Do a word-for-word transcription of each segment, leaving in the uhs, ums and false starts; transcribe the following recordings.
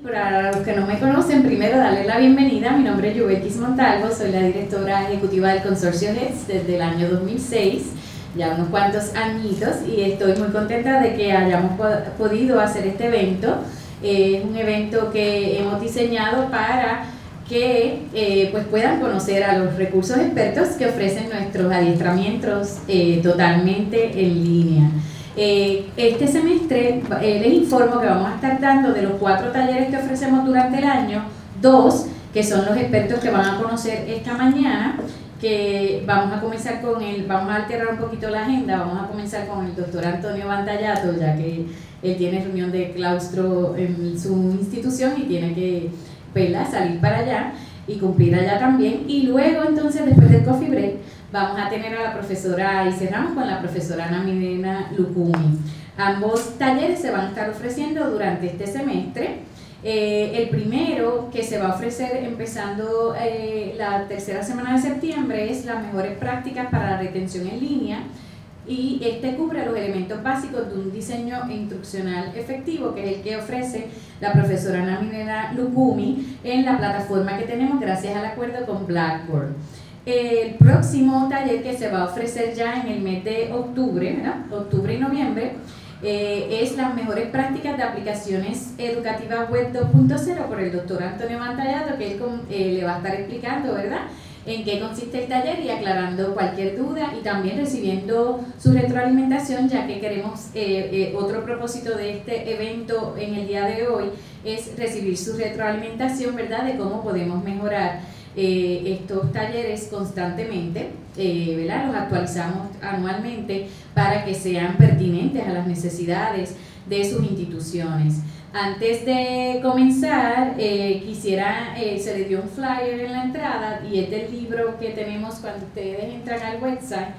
Para los que no me conocen, primero darles la bienvenida. Mi nombre es Yubelkis Montalvo, soy la directora ejecutiva del Consorcio H E D S desde el año dos mil seis, ya unos cuantos añitos, y estoy muy contenta de que hayamos podido hacer este evento. Eh, es un evento que hemos diseñado para que eh, pues puedan conocer a los recursos expertos que ofrecen nuestros adiestramientos eh, totalmente en línea. Eh, este semestre eh, les informo que vamos a estar dando de los cuatro talleres que ofrecemos durante el año, dos que son los expertos que van a conocer esta mañana, que vamos a comenzar con el, vamos a alterar un poquito la agenda, vamos a comenzar con el doctor Antonio Bantallato, ya que él tiene reunión de claustro en su institución y tiene que ¿verdad? salir para allá y cumplir allá también, y luego entonces después del coffee break vamos a tener a la profesora, y cerramos con la profesora Ana Milena Lukumi. Ambos talleres se van a estar ofreciendo durante este semestre. Eh, el primero que se va a ofrecer empezando eh, la tercera semana de septiembre es las mejores prácticas para la retención en línea, y este cubre los elementos básicos de un diseño instruccional efectivo, que es el que ofrece la profesora Ana Milena Lukumi en la plataforma que tenemos gracias al acuerdo con Blackboard. El próximo taller que se va a ofrecer ya en el mes de octubre, ¿verdad? octubre y noviembre, eh, es las mejores prácticas de aplicaciones educativas web dos punto cero por el doctor Antonio Bantallato, que él eh, le va a estar explicando, ¿verdad?, en qué consiste el taller y aclarando cualquier duda, y también recibiendo su retroalimentación, ya que queremos, eh, eh, otro propósito de este evento en el día de hoy es recibir su retroalimentación, ¿verdad?, de cómo podemos mejorar Eh, estos talleres constantemente, eh, ¿verdad? Los actualizamos anualmente para que sean pertinentes a las necesidades de sus instituciones. Antes de comenzar, eh, quisiera, eh, se le dio un flyer en la entrada y es del libro que tenemos cuando ustedes entran al website,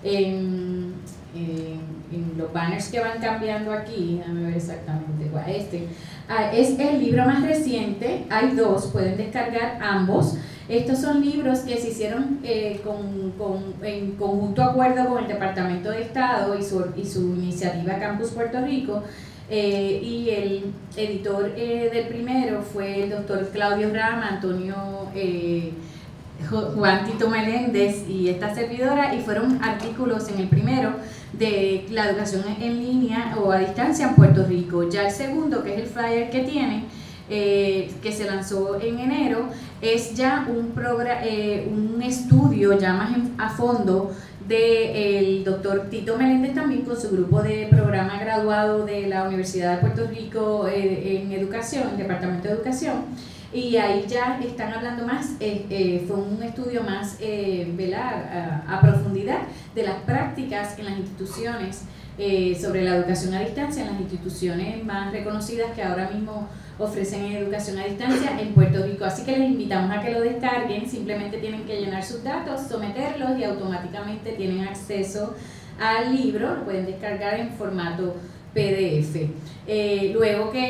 en, en, en los banners que van cambiando aquí, déjame ver exactamente cuál este. Ah, es el libro más reciente, hay dos, pueden descargar ambos. Estos son libros que se hicieron eh, con, con, en conjunto acuerdo con el Departamento de Estado y su, y su iniciativa Campus Puerto Rico, eh, y el editor eh, del primero fue el doctor Claudio Rama, Antonio eh, Juan Tito Meléndez y esta servidora, y fueron artículos en el primero de la educación en línea o a distancia en Puerto Rico. Ya el segundo, que es el flyer que tienen, Eh, que se lanzó en enero, es ya un, eh, un estudio ya más en, a fondo del doctor Tito Meléndez, también con su grupo de programa graduado de la Universidad de Puerto Rico eh, en educación, en Departamento de Educación, y ahí ya están hablando más, eh, eh, fue un estudio más eh, ¿verdad? A, a profundidad de las prácticas en las instituciones eh, sobre la educación a distancia, en las instituciones más reconocidas que ahora mismo ofrecen educación a distancia en Puerto Rico. Así que les invitamos a que lo descarguen, simplemente tienen que llenar sus datos, someterlos y automáticamente tienen acceso al libro, lo pueden descargar en formato P D F. Eh, luego que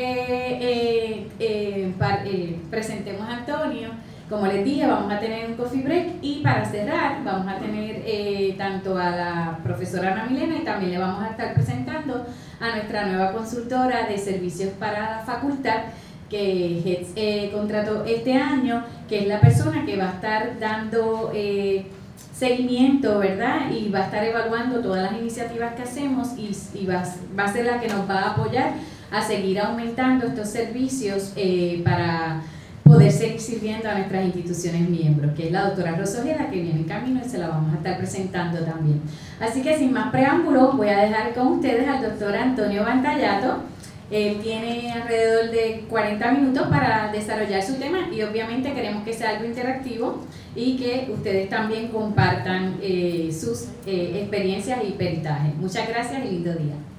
eh, eh, par, eh, presentemos a Antonio, como les dije, vamos a tener un coffee break, y para cerrar vamos a tener eh, tanto a la profesora Ana Milena, y también le vamos a estar presentando a nuestra nueva consultora de servicios para la facultad que H E D S eh, contrató este año, que es la persona que va a estar dando eh, seguimiento, ¿verdad? Y va a estar evaluando todas las iniciativas que hacemos, y, y va, va a ser la que nos va a apoyar a seguir aumentando estos servicios eh, para poder seguir sirviendo a nuestras instituciones miembros, que es la doctora Rosa Ojeda, que viene en camino y se la vamos a estar presentando también. Así que sin más preámbulos, voy a dejar con ustedes al doctor Antonio Bantallato. Él tiene alrededor de cuarenta minutos para desarrollar su tema, y obviamente queremos que sea algo interactivo y que ustedes también compartan eh, sus eh, experiencias y peritajes. Muchas gracias y lindo día.